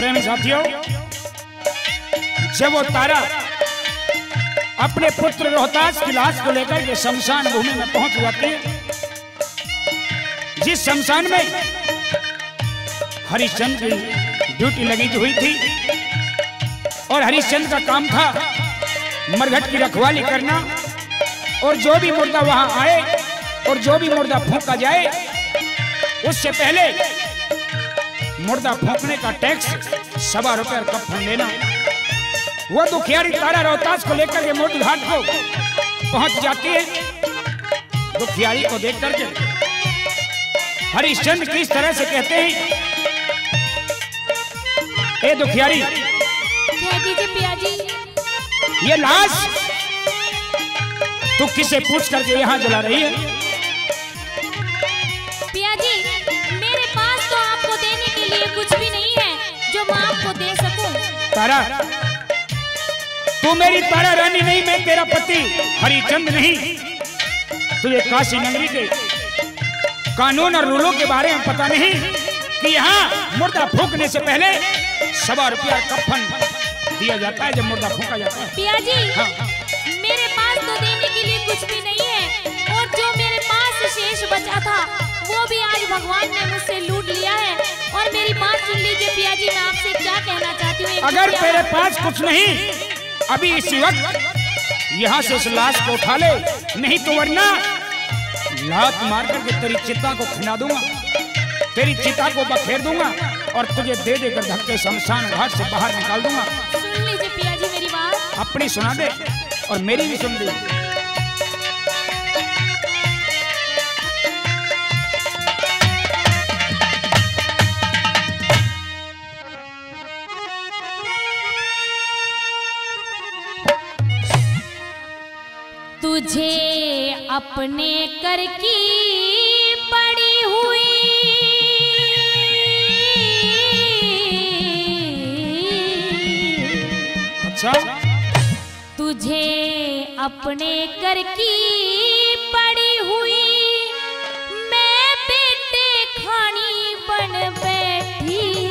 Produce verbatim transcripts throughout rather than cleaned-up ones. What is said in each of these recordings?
प्रेमी साथियों, जब वो तारा अपने पुत्र रोहतास की लाश को लेकर के शमशान भूमि में पहुंच जाती है, जिस शमशान में हरिश्चंद्र की ड्यूटी लगी हुई थी और हरिश्चंद्र का काम था मरघट की रखवाली करना, और जो भी मुर्दा वहां आए और जो भी मुर्दा फूंका जाए उससे पहले मुर्दा फूंकने का टैक्स सवा रुपये कफन लेना। वो दुखियारी तारा रोहतास को लेकर के मोती घाट को पहुंच जाती है। दुखियारी को देख करके हरिश्चंद्र किस तरह से कहते हैं, ए दुखियारी, कह दीजिए पिया जी, ये लाश तू किसे पूछ करके यहाँ जला रही है? पिया जी, मेरे पास तो आपको देने के लिए कुछ भी नहीं है जो मैं आपको दे सकूं। तारा, तू मेरी तारा रानी नहीं, मैं तेरा पति हरिश्चंद्र नहीं। तुझे काशी नगरी के कानून और रूलों के बारे में पता नहीं कि यहाँ मुर्दा फूंकने से पहले सवा रुपया कफन दिया जाता है जब मुर्दा फूंका जाता है। पिया जी, हाँ। मेरे पास तो देने के लिए कुछ भी नहीं है, और जो मेरे पास शेष बचा था वो भी आज भगवान ने मुझसे लूट लिया है। और मेरी बात सुन लीजिए पिया जी, मैं आपसे क्या कहना चाहती हूँ। अगर तेरे पास कुछ नहीं, अभी इसी वक्त यहाँ से इस लाश को उठा ले, नहीं तो वरना लात मार करके तेरी चिता को खिला दूंगा, तेरी चिता को बखेर दूंगा और तुझे दे देकर धक्के शमशान घाट से बाहर निकाल दूंगा। सुन लीजिए पिया जी मेरी बात। अपनी सुना दे और मेरी भी सुन दे। तुझे अपने कर की पड़ी हुई अच्छा, तुझे अपने कर की पड़ी हुई मैं बेटे खानी बन बैठी।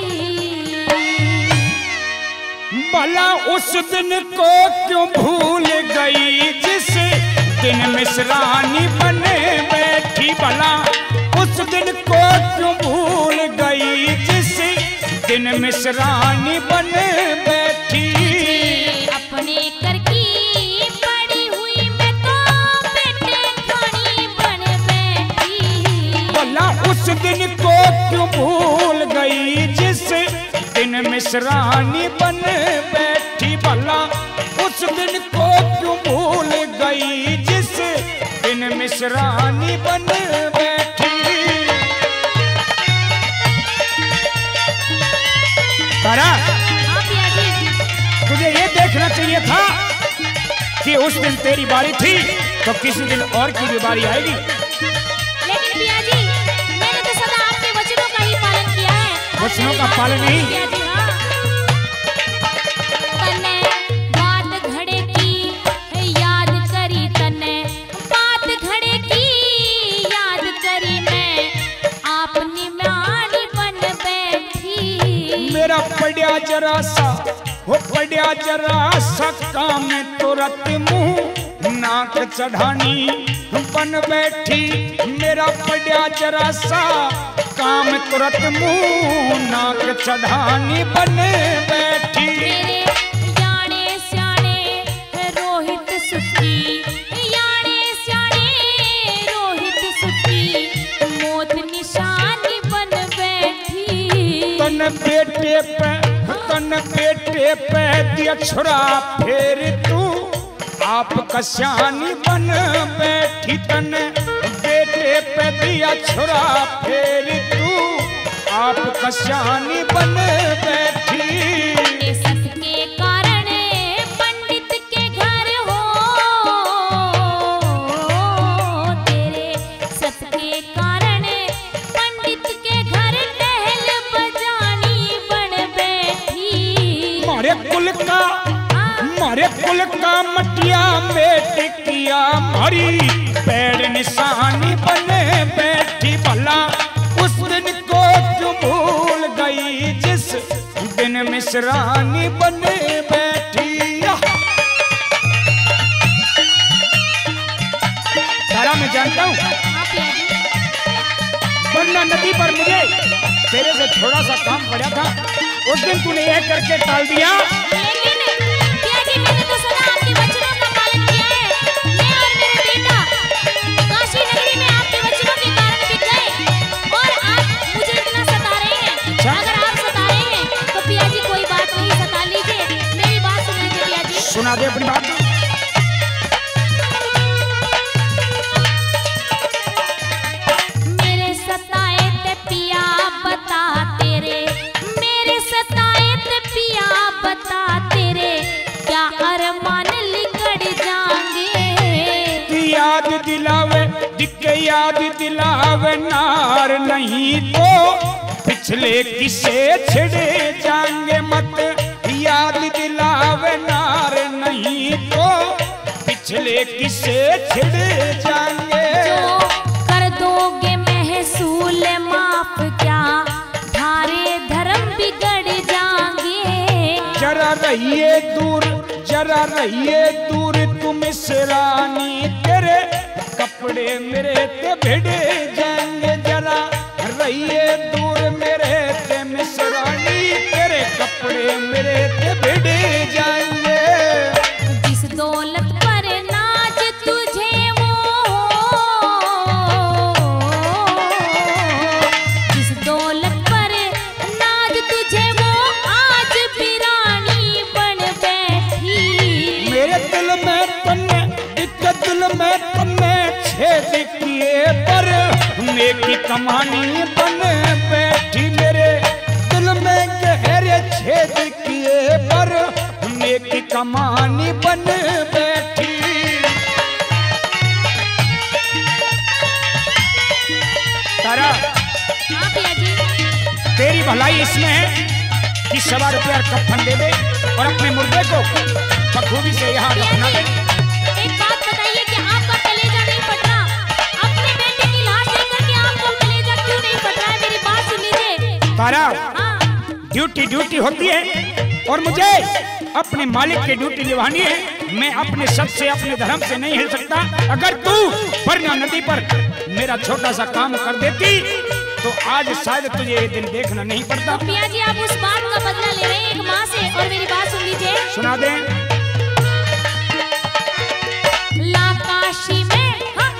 भला उस दिन को क्यों भूल गई जिस दिन मिसरानी बने बैठी? भला उस दिन को क्यों भूल गई जिस दिन मिसरानी बने बैठी? अपने कर की पड़ी हुई मैं तो बेटे खानी बन बैठी। भला उस दिन को क्यों भूल गई जिस दिन मिसरानी बन बैठी? भला उस दिन को क्यों भूल गई जिस दिन मिसरानी बन बैठी? तारा, हाँ पिया जी, तुझे ये देखना चाहिए था कि उस दिन तेरी बारी थी तो किसी दिन और की भी बारी आएगी। लेकिन पिया जी, मैंने तो सदा आपके वचनों का ही पालन किया है। वचनों का पालन नहीं? पिया जी, हाँ। तने बात घड़े की याद करी, तने बात घड़े की याद करी, मैं आपनी म्यानी बन बैठी। मेरा पड़िया जरा सा, वो पड़िया जरा सा काम तुरंत मुंह नाक चढ़ानी बन बैठी। मेरा पड़िया जरा सा काम तुरंत मुंह नाक चढ़ानी बन बैठी। मेरे याने स्याने रोहित सुखी, याने स्याने रोहित सुखी, मौत निशानी बन बैठी। तन बेटे पे, तन बेटे पे दिया छुरा फेर तू आप कश्यानी बन बैठी। तन बेटे पे दिया छुरा फेर तू आप कश्यानी बन बैठी। सत के कारण पंडित के घर हो, तेरे सत के कारण पंडित के घर टहल बजानी बन बैठी। मारे कुल का, मारे कुल का मटिया मेट किया, मारी पैर निशानी बने बैठी। भला उस दिन को क्यों भूल गई जिस दिन में मिश्रानी बन बैठी। तारा मैं जानता हूँ वरना नदी पर मुझे तेरे से थोड़ा सा काम पड़ा था, उस दिन तूने यह करके टाल दिया। लेकिन पियाजी मैंने तो सदा आपके वचनों का पालन किया है। मैं और मेरे बेटा काशी नगरी में आपके वचनों के कारण बिक गए और आप मुझे इतना सता रहे हैं। अगर आप सता रहे हैं तो पियाजी कोई बात नहीं, सता लीजिए, मेरी बात सुन लीजिए पियाजी। सुना दे अपनी बात। मेरे सताए ते पिया बता तेरे, मेरे सताए ते पिया बता तेरे, क्या अरमान लिकड़ जाएंगे। याद दिलावे दिखे याद दिलावे नार, नहीं तो पिछले किसे छिड़े जाएंगे मत। याद दिलावे नार, नहीं तो पिछले किसे छिड़े जाएंगे। जो कर दोगे महसूल माफ, क्या थारे धर्म बिगड़ जाएंगे। जरा रहिए दूर जरा रहिए दूर तुम इसरानी, तेरे कपड़े मेरे ते भिड़े जाएंगे। जरा रहिए दूर मेरे ते मिसरानी, तेरे कपड़े मेरे ते भिड़े जाएंगे। जिस दौलत पर नाज तुझे वो, जिस दौलत पर नाज तुझे वो, आज बिरानी बन बैठी। मेरे दिल में तन्ने एक दिल में तन्ने छेद किए पर नेकी कमानी बन बैठी। मेरे दिल में गहरे छेद किए पर नेकी कमानी बन बैठी। तारा हाँ पियाजी। तेरी भलाई इसमें है कि सवा रुपया कफन दे दे और अपने मुर्दे को बखूबी से यहाँ रखना दे। एक बात बताइए कि आपका कलेजा नहीं फट रहा? अपने बेटे की लाश देखकर के आपको कलेजा क्यों नहीं फट रहा है? मेरी बात सुन लीजिए। तारा हाँ। ड्यूटी ड्यूटी होती है और मुझे अपने मालिक की ड्यूटी निभानी है। मैं अपने सच से अपने धर्म से नहीं हिल सकता। अगर तू वरना नदी पर मेरा छोटा सा काम कर देती तो आज शायद तुझे ये दिन देखना नहीं पड़ता। तो पियाजी आप उस बात का बदला ले रहे हैं एक माँ से, और मेरी बात सुन लीजिए। सुना दे। लाकाशी में हाँ,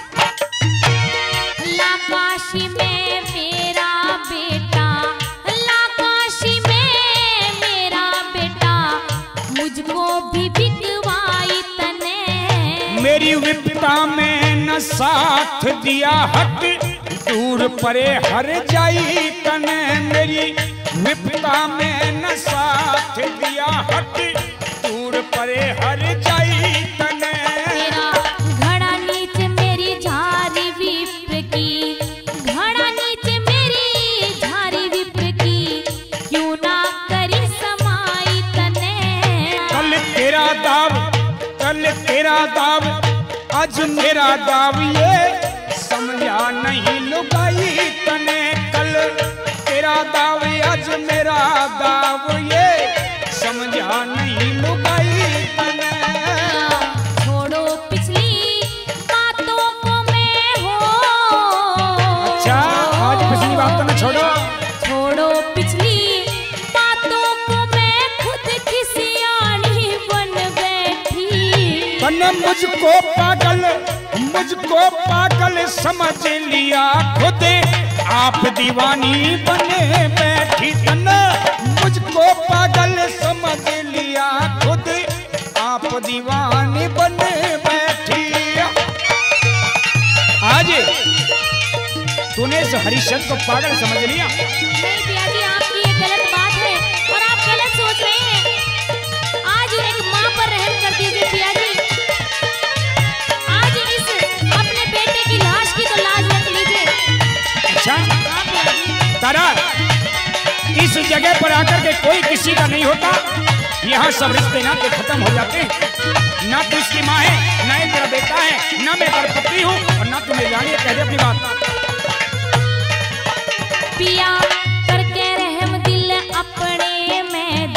लाकाशी में मेरा बेटा, लाकाशी में मेरा बेटा, मुझको भी बिकवाई तने। मेरी विपदा में न साथ दिया हक, दूर परे हर जाई तने। मेरी विपदा में न साथ दिया हक, दूर परे हर जाई तने। तेरा घड़ा नीच मेरी झारी विप्र की, घड़ा नीच मेरी झारी विप्र की, क्यों ना करी समाई तने। कल तेरा दाव कल तेरा दाव आज मेरा दाव, ये समझा नहीं लुगाई तने। कल तेरा दाव आज मेरा दाव, ये समझा नहीं लुगाई तने। छोड़ो पिछली बातों को मैं हो, अच्छा आज पिछली बात तो न छोड़ो। छोड़ो पिछली बातों को मैं खुद खिसियानी बन बैठी। तने मुझको पागल मुझको पागल समझ लिया खुद, आप दीवानी बने बैठी। तने मुझको पागल समझ लिया खुद, आप दीवानी बने बैठी। आज तूने इस हरिश्चंद्र को पागल समझ लिया। नहीं पियाजी आपकी ये गलत बात है और आप गलत सोच रहे हैं। आज एक माँ पर रहम कर दीजिए पियाजी। आज इस अपने बेटे की लाश की तो लाज रख लीजिए। अच्छा हाँ पियाजी। तारा इस जगह पर आकर के कोई किसी का नहीं होता। यहाँ सब रिश्ते नाते खत्म हो जाते हैं। ना तू इसकी माँ है, ना ये तेरा बेटा है, ना मैं तेरा पति हूँ और ना तू मेरी रानी है। कह दे अपनी बात। पिया करके रहम दिल अपने में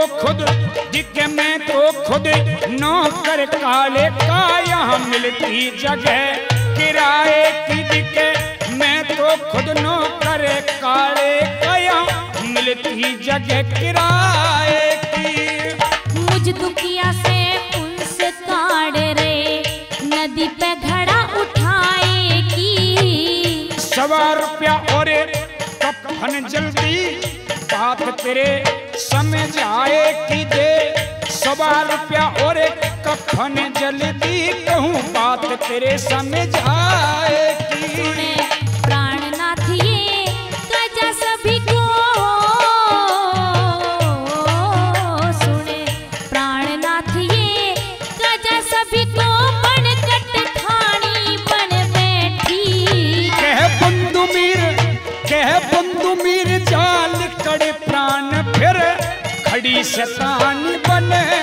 खुद जिके मैं तो खुद नौकर काले का यहाँ मिलती जगह किराए की दिखे मैं तो खुद नौकर काले का यहाँ मिलती जगह किराए की। मुझ दुखिया से उनसे काढ़ रे नदी पे घड़ा उठाए की। सवा रुपया और कफन जल्दी बात तेरे समझ आए की दे। सवा रुपया और कफन जल्दी कहूँ बात तेरे समझ आए की। प्राणनाथ ये कजा सभी को सुने। प्राणनाथ ये कजा सभी को बन कट ठानी बन बैठी। कह बंधु मीर कह बंधु मीर जाल कड़े प्राण फिर खड़ी शैतान बने